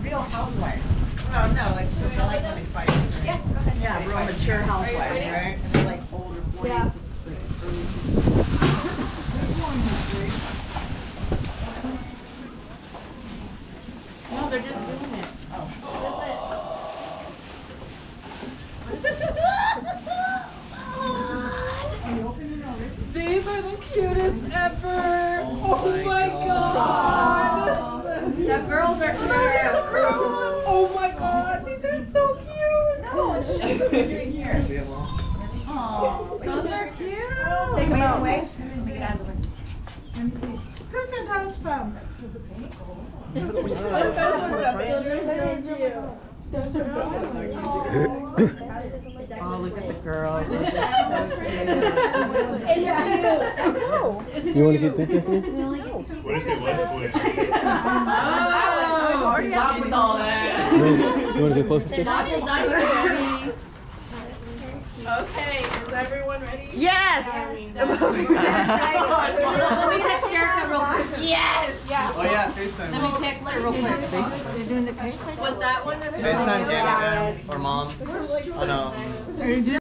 real housewife. Oh no, like I like when they fight. Yeah, go ahead. Yeah, real mature housewife, right? And they're like older 40s to like early 60s. No, they're just doing it. Oh. These are the cutest ever. Oh my god. The girls are cute. Oh my god, these are so cute. No, it's just what we're doing here. Oh, those are cute. Take them away. Who's are those from? Oh, look at the girls. Those are so cute. You want to get pictures with me? What if it was switch? Oh, stop with all that. You want to get close to this? Okay, is everyone ready? Yes! Let me text Erica real quick. Yes! Yeah. Oh yeah, FaceTime. Let me text her real quick. They're doing the cake? Was that one? FaceTime Anna or Mom. Oh no.